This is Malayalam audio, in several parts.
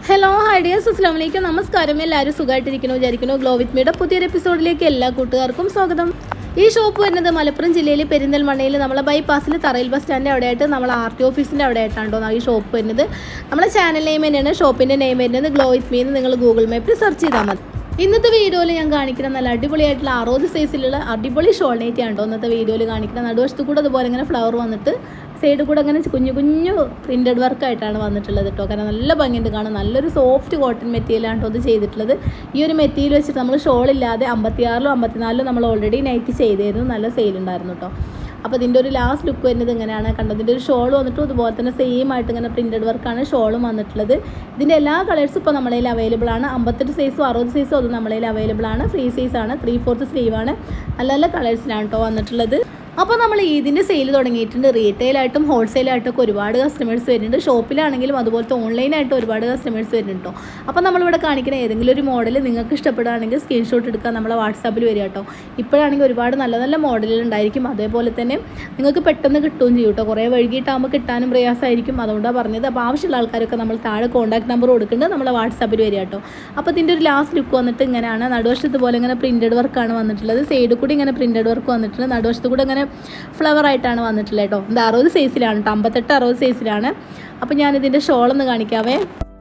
ഹലോ ഹായ് ഡിയേഴ്സ്, അസ്സലാമു അലൈക്കും. നമസ്കാരം. എല്ലാവരും സുഖമായിട്ടിരിക്കുന്നു വിചാരിക്കുന്നു. ഗ്ലോ വിത്ത് മീയുടെ പുതിയൊരു എപ്പിസോഡിലേക്ക് എല്ലാ കൂട്ടുകാർക്കും സ്വാഗതം. ഈ ഷോപ്പ് വരുന്നത് മലപ്പുറം ജില്ലയിൽ പെരിന്തൽമണ്ണയിൽ നമ്മളെ ബൈപ്പാസിൽ തറയിൽ ബസ് സ്റ്റാൻഡിൻ്റെ അവിടെയായിട്ട് നമ്മളെ RT ഓഫീസിൻ്റെ അവിടെ ആയിട്ടാണ് ഈ ഷോപ്പ് വരുന്നത്. നമ്മളെ ചാനൽ നെയിം തന്നെയാണ് ഷോപ്പിൻ്റെ നെയിം വരുന്നത്. ഗ്ലോ വിത്ത് മീ എന്ന് നിങ്ങൾ ഗൂഗിൾ മാപ്പിൽ സെർച്ച് ചെയ്താൽ മതി. ഇന്നത്തെ വീഡിയോയിൽ ഞാൻ കാണിക്കുന്ന നല്ല അടിപൊളിയായിട്ടുള്ള 60 സൈസിലുള്ള അടിപൊളി ഷോൾ നൈറ്റി ആണ് ഇന്നത്തെ വീഡിയോയിൽ കാണിക്കുന്നത്. നടുവശത്ത് കൂടെ അതുപോലെ ഇങ്ങനെ ഫ്ലവർ വന്നിട്ട് സൈഡ് കൂടെ അങ്ങനെ കുഞ്ഞു കുഞ്ഞു പ്രിൻറ്റഡ് വർക്കായിട്ടാണ് വന്നിട്ടുള്ളത് കേട്ടോ. കാരണം നല്ല ഭംഗിയുണ്ട് കാണാൻ. നല്ലൊരു സോഫ്റ്റ് കോട്ടൺ മെറ്റീരിയലാണ് കേട്ടോ ഇത് ചെയ്തിട്ടുള്ളത്. ഈ ഒരു മെറ്റീരിയൽ വെച്ചിട്ട് നമ്മൾ ഷോൾ ഇല്ലാതെ 56-ലും 54-ലും നമ്മൾ ഓൾറെഡി നൈറ്റ് ചെയ്തായിരുന്നു. നല്ല സെയിൽ ഉണ്ടായിരുന്നു കേട്ടോ. അപ്പോൾ ഇതിൻ്റെ ഒരു ലാസ്റ്റ് ലുക്ക് വരുന്നത് ഇങ്ങനെയാണ് കണ്ടത്. ഇതിൻ്റെ ഒരു ഷോൾ വന്നിട്ട് അതുപോലെ തന്നെ സെയിം ആയിട്ട് ഇങ്ങനെ പ്രിൻറ്റഡ് വർക്കാണ് ഷോളും വന്നിട്ടുള്ളത്. ഇതിൻ്റെ എല്ലാ കളേഴ്സും ഇപ്പോൾ നമ്മളതിൽ അവൈലബിൾ ആണ്. 58 സൈസും 60 സൈസും അത് നമ്മളതിൽ അവൈലബിൾ ആണ്. ഫ്രീ സൈസാണ്, 3/4 സ്ലീവാണ്. നല്ല നല്ല കളേഴ്സിലാണ് കേട്ടോ വന്നിട്ടുള്ളത്. അപ്പോൾ നമ്മൾ ഇതിൻ്റെ സെയിൽ തുടങ്ങിയിട്ടുണ്ട്. റീറ്റെയിലായിട്ടും ഹോൾസെയിലായിട്ടും ഒക്കെ ഒരുപാട് കസ്റ്റമേഴ്സ് വരുന്നുണ്ട്. ഷോപ്പിലാണെങ്കിലും അതുപോലത്തെ ഓൺലൈനായിട്ട് ഒരുപാട് കസ്റ്റമേഴ്സ് വരുന്നുണ്ട് കേട്ടോ. അപ്പോൾ നമ്മളിവിടെ കാണിക്കുന്ന ഏതെങ്കിലും ഒരു മോഡൽ നിങ്ങൾക്ക് ഇഷ്ടപ്പെടുകയാണെങ്കിൽ സ്ക്രീൻഷോട്ട് എടുക്കാൻ നമ്മളെ വാട്സാപ്പിൽ വരിക കേട്ടോ. ഇപ്പോഴാണെങ്കിൽ ഒരുപാട് നല്ല നല്ല മോഡലുകൾ ഉണ്ടായിരിക്കും. അതേപോലെ തന്നെ നിങ്ങൾക്ക് പെട്ടെന്ന് കിട്ടുകയും ചെയ്യും കേട്ടോ. കുറേ വൈകിട്ടാകുമ്പോൾ കിട്ടാനും പ്രയാസമായിരിക്കും. അതുകൊണ്ടാണ് പറഞ്ഞത്. അപ്പോൾ ആവശ്യമുള്ള ആൾക്കാരൊക്കെ നമ്മൾ താഴെ കോൺടാക്ട് നമ്പർ കൊടുക്കുന്നുണ്ട്. നമ്മളെ വാട്സാപ്പിൽ വരിക കേട്ടോ. അപ്പോൾ ഇതിൻ്റെ ഒരു ലാസ്റ്റ് ലുക്ക് വന്നിട്ട് ഇങ്ങനെയാണ്. നടുവശത്ത് പോലെ ഇങ്ങനെ പ്രിൻറ്റഡ് വർക്കാണ് വന്നിട്ടുള്ളത്. സൈഡിൽ കൂടി ഇങ്ങനെ പ്രിൻറ്റഡ് വർക്ക് വന്നിട്ടുണ്ട്. നടുവശത്ത് കൂടെ ഇങ്ങനെ ഫ്ലവർ ആയിട്ടാണ് വന്നിട്ടുള്ളത് കേട്ടോ. ഇത് 60 സൈസിലാണ് കേട്ടോ. 58-60 സൈസിലാണ്. അപ്പോൾ ഞാനിതിൻ്റെ ഷോളൊന്ന് കാണിക്കാവേ.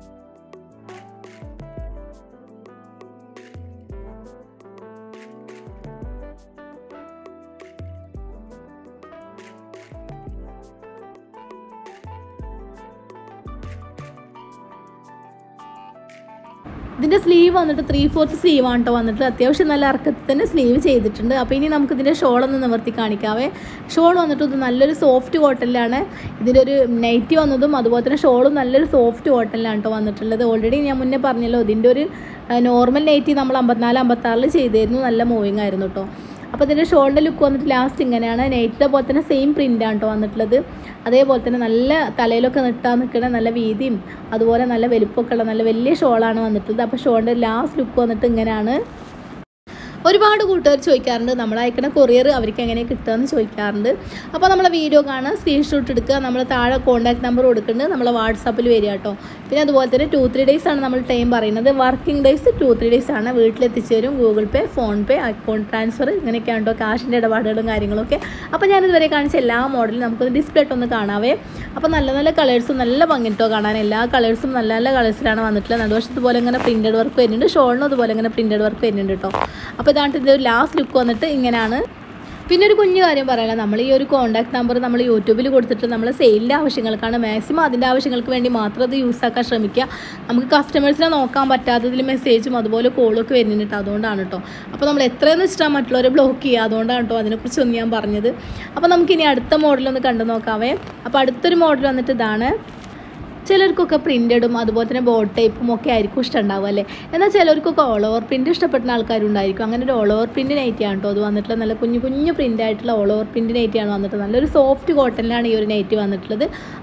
ഇതിൻ്റെ സ്ലീവ് വന്നിട്ട് 3/4 സ്ലീവാണ് കേട്ടോ വന്നിട്ട്. അത്യാവശ്യം നല്ല ഇറക്കത്തിൽ തന്നെ സ്ലീവ് ചെയ്തിട്ടുണ്ട്. അപ്പോൾ ഇനി നമുക്ക് ഇതിൻ്റെ ഷോളൊന്ന് നിവർത്തി കാണിക്കാവേ. ഷോൾ വന്നിട്ട് ഇത് നല്ലൊരു സോഫ്റ്റ് കോട്ടണിലാണ്. ഇതിൻ്റെ ഒരു നൈറ്റി വന്നതും അതുപോലെ തന്നെ ഷോളും നല്ലൊരു സോഫ്റ്റ് കോട്ടണിലാണ് കേട്ടോ വന്നിട്ടുള്ളത്. ഓൾറെഡി ഞാൻ മുന്നേ പറഞ്ഞല്ലോ, ഇതിൻ്റെ ഒരു നോർമൽ നൈറ്റി നമ്മൾ 54-56 ചെയ്തിരുന്നു. നല്ല മൂവിങ് ആയിരുന്നു കേട്ടോ. അപ്പോൾ ഇതിൻ്റെ ഷോളിൻ്റെ ലുക്ക് വന്നിട്ട് ലാസ്റ്റ് ഇങ്ങനെയാണ്. നൈറ്റിൻ്റെ പോലെ തന്നെ സെയിം പ്രിൻ്റാണ് കേട്ടോ വന്നിട്ടുള്ളത്. അതേപോലെ തന്നെ നല്ല തലയിലൊക്കെ നിട്ടാൻ നിൽക്കുന്ന നല്ല വീതിയും അതുപോലെ നല്ല വലുപ്പമൊക്കെ ഉള്ള നല്ല വലിയ ഷോളാണ് വന്നിട്ടുള്ളത്. അപ്പോൾ ഷോളിൻ്റെ ലാസ്റ്റ് ലുക്ക് വന്നിട്ട് ഇങ്ങനെയാണ്. ഒരുപാട് കൂട്ടുകാർ ചോദിക്കാറുണ്ട് നമ്മൾ അയക്കുന്ന കൊറിയർ അവർക്ക് എങ്ങനെ കിട്ടുകയെന്ന് ചോദിക്കാറുണ്ട്. അപ്പോൾ നമ്മളെ വീഡിയോ കാണുക, സ്ക്രീൻഷോട്ട് എടുക്കുക, നമ്മൾ താഴെ കോൺടാക്ട് നമ്പർ കൊടുക്കുന്നുണ്ട്. നമ്മളെ വാട്സാപ്പിൽ വരിക കേട്ടോ. പിന്നെ അതുപോലെ തന്നെ 2-3 ഡേയ്സ് ആണ് നമ്മൾ ടൈം പറയുന്നത്. വർക്കിംഗ് ഡേയ്സ് 2-3 ഡേയ്സ് ആണ്. വീട്ടിലെത്തിച്ചു തരും. Google Pay, PhonePe, account transfer ഇങ്ങനെയൊക്കെയാണ് കേട്ടോ കാശിൻ്റെ ഇടപാടുകളും കാര്യങ്ങളൊക്കെ. അപ്പോൾ ഞാനിതുവരെ കാണിച്ച എല്ലാ മോഡലും നമുക്കൊന്ന് ഡിസ്പ്ലേ ഒന്ന് കാണാവേ. അപ്പോൾ നല്ല നല്ല കളേഴ്സും നല്ല ഭംഗി കേട്ടോ കാണാൻ. എല്ലാ കളേഴ്സും നല്ല നല്ല കളേഴ്സിലാണ് വന്നിട്ടുള്ളത്. നടുവശത്ത് പോലെ ഇങ്ങനെ പ്രിൻറ്റഡ് വർക്ക് വരുന്നുണ്ട്. ഷോളിനും അതുപോലെ ഇങ്ങനെ പ്രിൻറ്റഡ് വർക്ക് വരുന്നുണ്ട് കേട്ടോ. അപ്പോൾ ഇതാണ്ട് ഇതിൻ്റെ ഒരു ലാസ്റ്റ് ലുക്ക് വന്നിട്ട് ഇങ്ങനെയാണ്. പിന്നെ ഒരു കുഞ്ഞു കാര്യം പറയാനുള്ള, നമ്മൾ ഈ ഒരു കോൺടാക്ട് നമ്പർ നമ്മൾ യൂട്യൂബിൽ കൊടുത്തിട്ട് നമ്മൾ സെയിലിൻ്റെ ആവശ്യങ്ങൾക്കാണ്. മാക്സിമം അതിൻ്റെ ആവശ്യങ്ങൾക്ക് വേണ്ടി മാത്രം അത് യൂസ് ആക്കാൻ ശ്രമിക്കുക. നമുക്ക് കസ്റ്റമേഴ്സിനെ നോക്കാൻ പറ്റാത്തതിൽ മെസ്സേജും അതുപോലെ കോളൊക്കെ വരുന്നുണ്ട്. അതുകൊണ്ടാണ് കേട്ടോ. അപ്പോൾ നമ്മൾ എത്രയെന്ന് വെച്ചിട്ടാണ് മറ്റുള്ളവരെ ബ്ലോക്ക് ചെയ്യുക. അതുകൊണ്ടാണ് കേട്ടോ അതിനെക്കുറിച്ചൊന്നും ഞാൻ പറഞ്ഞത്. അപ്പോൾ നമുക്കിനി അടുത്ത മോഡലൊന്ന് കണ്ടു നോക്കാവേ. അപ്പോൾ അടുത്തൊരു മോഡൽ വന്നിട്ട് ഇതാണ്. ചിലർക്കൊക്കെ പ്രിൻറ്റഡും അതുപോലെ തന്നെ ബോർഡ് ടൈപ്പും ഒക്കെ ആയിരിക്കും ഇഷ്ടമുണ്ടാവുക അല്ലേ. എന്നാൽ ചിലർക്കൊക്കെ ഓൾ ഓവർ പ്രിൻറ്റ് ഇഷ്ടപ്പെടുന്ന ആൾക്കാരുണ്ടായിരിക്കും. അങ്ങനെ ഒരു ഓൾ ഓവർ പ്രിൻറ്റ് നൈറ്റിയാണ് കേട്ടോ അത് വന്നിട്ടുള്ളത്. നല്ല കുഞ്ഞു കുഞ്ഞു പ്രിൻ്റ് ആയിട്ടുള്ള ഓൾ ഓവർ പ്രിൻറ്റ് നൈറ്റിയാണ് വന്നിട്ട്. നല്ലൊരു സോഫ്റ്റ് കോട്ടണിലാണ് ഈ ഒരു നൈറ്റി വന്നിട്ടുള്ളത്.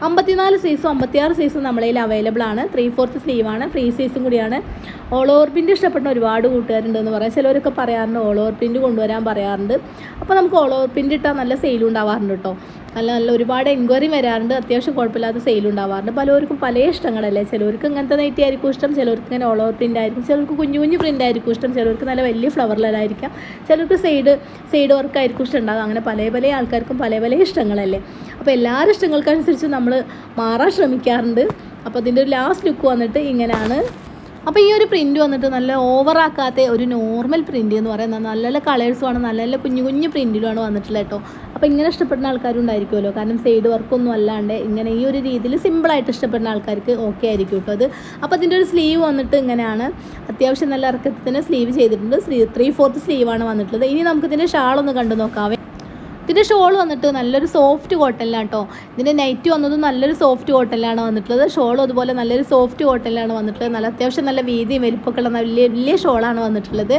54 സൈസും 56 സൈസും നമ്മളതിൽ അവൈലബിൾ ആണ്. 3/4 സ്ലീവാണ്. ഫ്രീ സൈസും കൂടിയാണ്. ഓൾ ഓവർ പ്രിൻറ്റ് ഇഷ്ടപ്പെടുന്ന ഒരുപാട് കൂട്ടുകാരുണ്ടെന്ന് പറയാം. ചിലവരൊക്കെ പറയാറുണ്ട് ഓൾ ഓവർ പ്രിൻറ്റ് കൊണ്ടുവരാൻ പറയാറുണ്ട്. അപ്പോൾ നമുക്ക് ഓൾ ഓവർ പ്രിൻറ്റ് ഇട്ടാൽ നല്ല സെയിലും ഉണ്ടാവാറുണ്ട് കേട്ടോ. നല്ല നല്ല ഒരുപാട് എൻക്വയറി വരാറുണ്ട്. അത്യാവശ്യം കുഴപ്പമില്ലാത്ത സെയിലും ഉണ്ടാവാറുണ്ട്. പലർക്കും പല ഇഷ്ടങ്ങളല്ലേ. ചിലവർക്ക് ഇങ്ങനത്തെ നൈറ്റി ആയിരിക്കും ഇഷ്ടം, ചിലർക്ക് ഇങ്ങനെ ഓൾ ഓവർ പ്രിൻ്റ് ആയിരിക്കും, ചിലർക്ക് കുഞ്ഞു കുഞ്ഞു പ്രിൻ്റ് ആയിരിക്കും ഇഷ്ടം, ചിലർക്ക് നല്ല വലിയ ഫ്ലവറിലായിരിക്കാം, ചിലർക്ക് സൈഡ് വർക്ക് ആയിരിക്കും ഇഷ്ടം ഉണ്ടാകും. അങ്ങനെ പല പല ആൾക്കാർക്കും പല പല ഇഷ്ടങ്ങളല്ലേ. അപ്പോൾ എല്ലാവരും ഇഷ്ടങ്ങൾക്കനുസരിച്ച് നമ്മൾ മാറാൻ ശ്രമിക്കാറുണ്ട്. അപ്പോൾ അതിൻ്റെ ഒരു ലാസ്റ്റ് ലുക്ക് വന്നിട്ട് ഇങ്ങനെയാണ്. അപ്പോൾ ഈ ഒരു പ്രിൻറ്റ് വന്നിട്ട് നല്ല ഓവറാക്കാത്ത ഒരു നോർമൽ പ്രിൻറ്റ് എന്ന് പറയുന്നത്. നല്ല നല്ല കളേഴ്സുമാണ്, നല്ല നല്ല കുഞ്ഞു കുഞ്ഞു പ്രിൻറ്റിലുമാണ് വന്നിട്ടുള്ളത് കേട്ടോ. അപ്പോൾ ഇങ്ങനെ ഇഷ്ടപ്പെടുന്ന ആൾക്കാരുണ്ടായിരിക്കുമല്ലോ. കാരണം സൈഡ് വർക്കൊന്നും അല്ലാണ്ട് ഇങ്ങനെ ഈ ഒരു രീതിയിൽ സിമ്പിളായിട്ട് ഇഷ്ടപ്പെടുന്ന ആൾക്കാർക്ക് ഓക്കെ ആയിരിക്കും കേട്ടോ അത്. അപ്പോൾ അതിൻ്റെ ഒരു സ്ലീവ് വന്നിട്ട് ഇങ്ങനെയാണ്. അത്യാവശ്യം നല്ല ഇറക്കത്തിൽ തന്നെ സ്ലീവ് ചെയ്തിട്ടുണ്ട്. 3/4 സ്ലീവാണ് വന്നിട്ടുള്ളത്. ഇനി നമുക്കിതിൻ്റെ ഷാളൊന്ന് കണ്ടു നോക്കാവേ. ഇതിൻ്റെ ഷോൾ വന്നിട്ട് നല്ലൊരു സോഫ്റ്റ് കോട്ടണിലാണ് കേട്ടോ. ഇതിൻ്റെ നൈറ്റ് വന്നതും നല്ലൊരു സോഫ്റ്റ് കോട്ടണിലാണ് വന്നിട്ടുള്ളത്. ഷോളും അതുപോലെ നല്ലൊരു സോഫ്റ്റ് കോട്ടണിലാണ് വന്നിട്ടുള്ളത്. നല്ല അത്യാവശ്യം നല്ല വീതിയും വലിപ്പമൊക്കെ ഉള്ള വലിയ വലിയ ഷോളാണ് വന്നിട്ടുള്ളത്.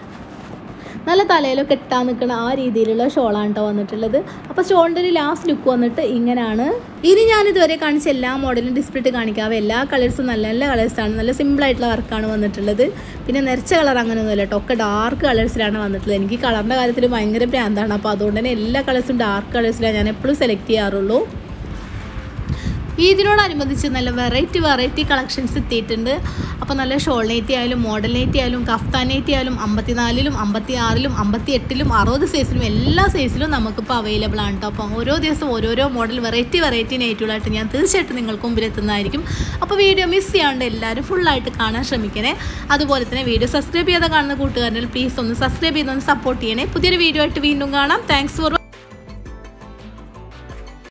നല്ല തലയിലൊക്കെ ഇട്ടാൻ നിൽക്കുന്ന ആ രീതിയിലുള്ള ഷോളാണ് കേട്ടോ വന്നിട്ടുള്ളത്. അപ്പോൾ ഷോളിൻ്റെ ഒരു ലാസ്റ്റ് ലുക്ക് വന്നിട്ട് ഇങ്ങനെയാണ്. ഇനി ഞാനിതുവരെ കാണിച്ച എല്ലാ മോഡലും ഡിസ്പ്ലേ കാണിക്കാവേ. എല്ലാ കളേഴ്സും നല്ല നല്ല കളേഴ്സാണ്. നല്ല സിമ്പിളായിട്ടുള്ള വർക്കാണ് വന്നിട്ടുള്ളത്. പിന്നെ നിറച്ച കളർ അങ്ങനെയൊന്നുമില്ല കേട്ടോ. ഒക്കെ ഡാർക്ക് കളേഴ്സിലാണ് വന്നിട്ടുള്ളത്. എനിക്ക് കളറിൻ്റെ കാര്യത്തിൽ ഭയങ്കര ഭ്രാന്താണ്. അപ്പോൾ അതുകൊണ്ട് തന്നെ എല്ലാ കളേഴ്സും ഡാർക്ക് കളേഴ്സിലാണ് ഞാൻ എപ്പോഴും സെലക്ട് ചെയ്യാറുള്ളൂ. ഇതിനോടനുബന്ധിച്ച് നല്ല വെറൈറ്റി കളക്ഷൻസ് എത്തിയിട്ടുണ്ട്. അപ്പോൾ നല്ല ഷോൾ നൈറ്റി ആയാലും മോഡൽ നൈറ്റി ആയാലും കഫ്താൻ നൈറ്റി ആയാലും 54-ലും 56-ലും 58-ലും 60 സൈസിലും എല്ലാ സൈസിലും നമുക്കിപ്പോൾ അവൈലബിൾ ആണ് കേട്ടോ. അപ്പോൾ ഓരോ ദിവസം ഓരോരോ മോഡൽ വെറൈറ്റി നൈറ്റുകളായിട്ട് ഞാൻ തീർച്ചയായിട്ടും നിങ്ങൾക്ക് മുമ്പിൽ എത്തുന്നതായിരിക്കും. അപ്പോൾ വീഡിയോ മിസ് ചെയ്യാണ്ട് എല്ലാവരും ഫുള്ളായിട്ട് കാണാൻ ശ്രമിക്കണേ. അതുപോലെ തന്നെ വീഡിയോ സബ്സ്ക്രൈബ് ചെയ്യാതെ കാണുന്ന കൂട്ടുകാരനെ പ്ലീസ് ഒന്ന് സബ്സ്ക്രൈബ് ചെയ്തൊന്ന് സപ്പോർട്ട് ചെയ്യണേ. പുതിയൊരു വീഡിയോ ആയിട്ട് വീണ്ടും കാണാം. Thanks for